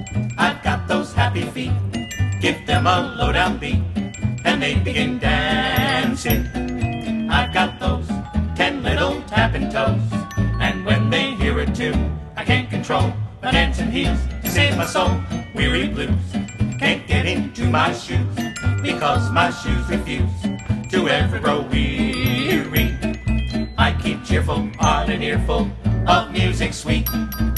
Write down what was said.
I've got those happy feet. Give them a low-down beat, and they begin dancing. I've got those 10 little tapping toes, and when they hear a tune, I can't control my dancing heels to save my soul. Weary blues can't get into my shoes, because my shoes refuse to ever grow weary. I keep cheerful on an earful of music sweet,